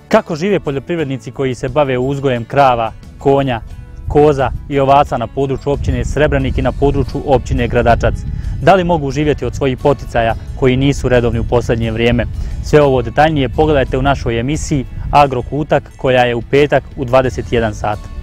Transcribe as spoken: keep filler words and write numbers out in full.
Kako žive poljoprivrednici koji se bave uzgojem krava, konja, koza i ovaca na području općine Srebrenik i na području općine Gradačac? Da li mogu živjeti od svojih poticaja koji nisu redovni u posljednje vrijeme? Sve ovo detaljnije pogledajte u našoj emisiji Agrokutak koja je u petak u dvadeset jedan sat.